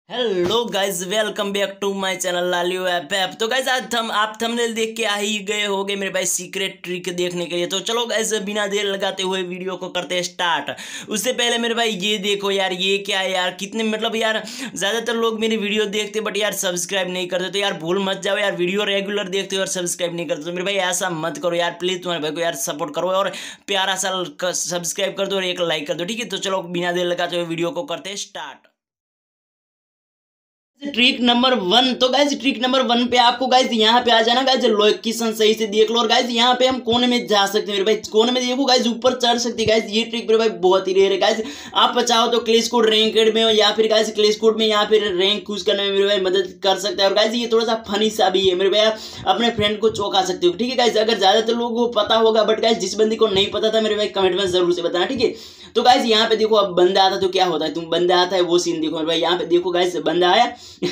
Hello guys, welcome back to my channel लालियो app. तो guys आज आप थंबनेल देख के आ ही गए होगे मेरे भाई सीक्रेट ट्रिक देखने के लिए। तो चलो गाइज बिना देर लगाते हुए वीडियो को करते हैं स्टार्ट। उससे पहले मेरे भाई ये देखो यार, ये क्या है यार, कितने मतलब यार ज़्यादातर लोग मेरी वीडियो देखते बट यार सब्सक्राइब नहीं करते। तो यार भूल मत जाओ यार, वीडियो रेगुलर देखते हो और सब्सक्राइब नहीं करते। तो मेरे भाई ऐसा मत करो यार, प्लीज़ तुम्हारे भाई को यार सपोर्ट करो और प्यारा सा सब्सक्राइब कर दो और एक लाइक कर दो, ठीक है। तो चलो बिना देर लगाते हुए वीडियो को करते हैं स्टार्ट। Trick number 1। तो गाइज ट्रिक नंबर 1 पे आपको गाइज यहाँ पे आ जाना गाइज, लोकेशन सही से देख लो। और गाइज यहाँ पे हम कोने में जा सकते हैं मेरे भाई, कोने में देखो गाइज ऊपर चढ़ सकते हैं गाइज। ये ट्रिक मेरे भाई बहुत ही रेयर है गाइज। आप चाहो तो क्लैश कोड रैंकेड में हो या फिर गाइज क्लैश कोड में यहाँ फिर रैंक खुश करने में मेरे भाई मदद कर सकता है। और गाइज ये थोड़ा सा फनी सा भी है मेरे भाई, आप अपने फ्रेंड को चौंका सकते हो, ठीक है गाइज। अगर ज्यादातर लोगों को पता होगा बट गाइज जिस बंदी को नहीं पता था मेरे भाई कमेंट में जरूर से बताना, ठीक है। तो गाइज यहाँ पे देखो, अब बंदा आता तो क्या होता है, तुम बंदा आता है वो सीन देखो मेरे भाई। यहाँ पे देखो गाइज बंदा आया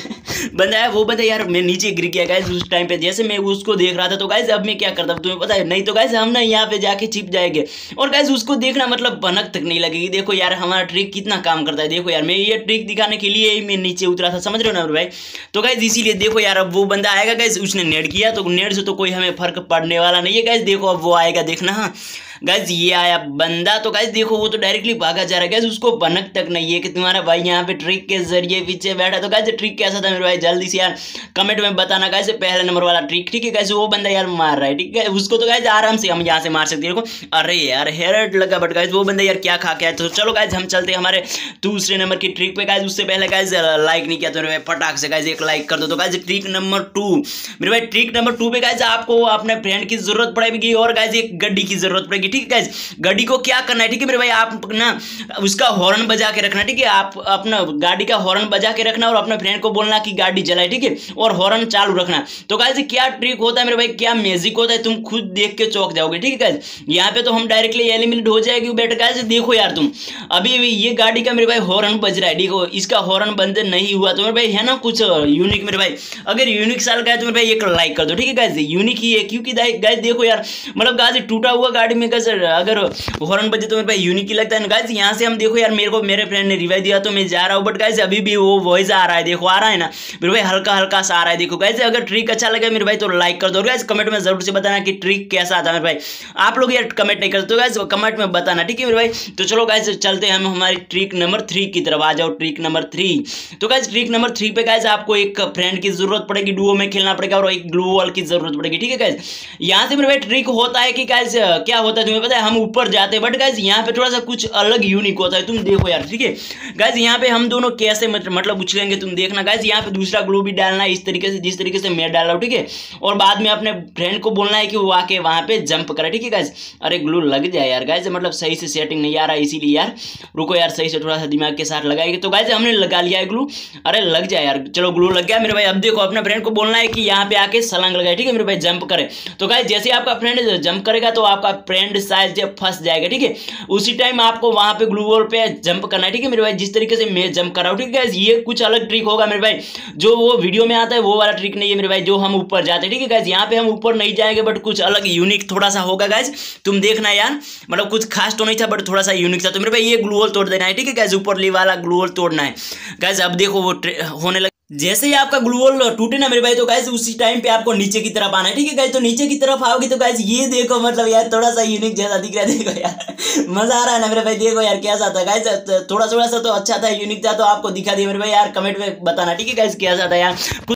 बंदा आया, वो बंदा यार मैं नीचे गिर गया गाइज उस टाइम पे, जैसे मैं उसको देख रहा था। तो गाइज अब मैं क्या करता तुम्हें पता है, नहीं तो गाइज हम ना यहाँ पे जाके छिप जाएंगे और गाइज उसको देखना मतलब भनक तक नहीं लगेगी। देखो यार हमारा ट्रिक कितना काम करता है। देखो यार मैं ये ट्रिक दिखाने के लिए ही मैं नीचे उतरा था, समझ रहे हो ना भाई। तो गाइज इसीलिए देखो यार, अब वो बंदा आएगा गाइज, उसने नेड किया तो नेड से तो कोई हमें फर्क पड़ने वाला नहीं है गाइज। देखो अब वो आएगा, देखना। हाँ गाइज ये आया बंदा, तो गाइज देखो वो तो डायरेक्टली भागा जा रहा है गाइज, उसको भनक तक नहीं है कि तुम्हारा भाई यहाँ पे ट्रिक के जरिए पीछे बैठा। तो गाइज ट्रिक कैसा था मेरे भाई, जल्दी से यार कमेंट में बताना गाइज। पहले नंबर वाला ट्रिक, ठीक है गाइज। वो बंदा यार मार रहा है, ठीक है, उसको तो गाइज आराम से हम यहाँ से मार सकते हैं। देखो अरे यार हेड लगा, बट गाइज वो बंदा यार क्या खा के आया। तो चलो गाइज हम चलते हैं हमारे दूसरे नंबर की ट्रिक पे गाइज। उससे पहले गाइज लाइक नहीं किया तो मेरे भाई फटाक से गाइज एक लाइक कर दो। तो गाइज ट्रिक नंबर 2 मेरे भाई, ट्रिक नंबर 2 पे गाइज आपको अपने फ्रेंड की जरूरत पड़ेगी और गाइज एक गड्डी की जरूरत पड़ेगी, ठीक है गाइज। गाड़ी को क्या करना है, ठीक है मेरे भाई, आप ना उसका हॉर्न बजा के रखना, ठीक है। आप अपना गाड़ी का हॉर्न बजा के रखना और अपने फ्रेंड को बोलना कि गाड़ी जलाए, ठीक है, और हॉर्न चालू रखना। तो गाइस क्या ट्रिक होता है मेरे भाई, क्या मैजिक होता है, तुम खुद देख के चौंक जाओगे, ठीक है गाइस। यहाँ पे तो हम डायरेक्टली एलिमिनेट हो जाएगी बेटा गाइस। देखो यार तुम अभी भी ये गाड़ी का मेरे भाई हॉर्न बज रहा है, देखो इसका हॉर्न बंद नहीं हुआ। तो मेरे भाई है ना कुछ यूनिक मेरे भाई, अगर यूनिक साल का है तो मेरे भाई एक लाइक कर दो, ठीक है गाइस। यूनिक ही है क्योंकि गाइस देखो यार मतलब गाइस टूटा हुआ गाड़ी में गाइस अगर हॉर्न बजे तो मेरे भाई यूनिक ही लगता है गाइस। यहाँ से हम देखो यार, मेरे को मेरे फ्रेंड ने रिवाइव दिया तो मैं जा रहा हूँ, बट गाइस अभी भी वो वॉइस आ रहा है, देखो आ रहा है ना मेरे भाई, हल्का हल्का सा आ रहा है। देखो गाइस अगर ट्रिक अच्छा लगे मेरे भाई तो लाइक कर दो गाइस। कमेंट में जरूर से बताना कि ट्रिक कैसा आता है मेरे भाई। आप लोग यार कमेंट नहीं करते तो गाइस कमेंट में बताना, ठीक है मेरे भाई। तो चलो गाइस चलते हैं हम हमारी ट्रिक नंबर 3 की तरफ। आ जाओ ट्रिक नंबर 3। तो गाइस ट्रिक नंबर 3 पे गाइस आपको एक फ्रेंड की जरूरत पड़ेगी, डुओ में खेलना पड़ेगा और एक ग्लू वॉल की जरूरत पड़ेगी, ठीक है गाइस। यहाँ से मेरे भाई ट्रिक होता है कि गाइस क्या होता है तुम्हें पता है, हम ऊपर जाते हैं बट गाइस यहाँ पे थोड़ा सा कुछ अलग यूनिक होता है, तुम देखो यार, ठीक है गाइस। यहाँ पे हम दोनों कैसे मतलब उछलेंगे तुम देखना गाइस। यहाँ पे दूसरा ग्लू भी डालना है इस तरीके से जिस तरीके से मैं डाल रहा हूँ, ठीक है। और बाद में अपने फ्रेंड को बोलना है कि वो आके वहां पे जंप करे, ठीक है गाइस। अरे ग्लू लग जाए यार गाइस, मतलब सही से सेटिंग नहीं आ रहा है इसीलिए यार, रुको यार सही से थोड़ा सा दिमाग के साथ लगाएंगे। तो गाइस हमने लगा लिया है ग्लू, अरे लग जाए यार, चलो ग्लू लग गया मेरे भाई। अब देखो अपने फ्रेंड को बोलना है कि यहाँ पे आके छलांग लगाए, ठीक है मेरे भाई, जंप करे। तो गाइस जैसे आपका फ्रेंड जंप करेगा तो आपका फ्रेंड शायद फंस जाएगा, ठीक है। उसी टाइम आपको वहां पे ग्लू वॉल पे जंप करना है, ठीक है मेरे भाई, जिस तरीके से मैं जंप कर रहा हूँ, ठीक है। ये कुछ अलग ट्रिक होगा मेरे भाई, जो वो वीडियो में आता है वो वाला ट्रिक नहीं है मेरे भाई, जो हम ऊपर जाते हैं, ठीक है गाइस। यहाँ पे हम ऊपर नहीं जाएंगे बट कुछ अलग यूनिक थोड़ा सा होगा गाइस, तुम देखना यार, मतलब कुछ खास तो नहीं था बट थोड़ा सा यूनिक था। तो मेरे भाई ये ग्लू वॉल तोड़ देना है, ठीक है गाइस, ऊपर वाला ग्लू वॉल तोड़ना है गाइस। अब देखो वो होने लगा, जैसे ही आपका ग्लू वॉल टूटे ना मेरे भाई तो गाइस उसी टाइम पे आपको नीचे की तरफ आना है, ठीक है गाइस। तो नीचे की तरफ आओगे तो गाइस ये देखो मतलब यार थोड़ा सा यूनिक जैसा दिख रहा है, देखो यार मजा आ रहा है ना मेरे भाई। देखो यार कैसा था गाइस, थोड़ा थोड़ा सा तो अच्छा था, यूनिक था, तो आपको दिखा दिया मेरे भाई यार। कमेंट में बताना, ठीक है गाइस कैसा था यार।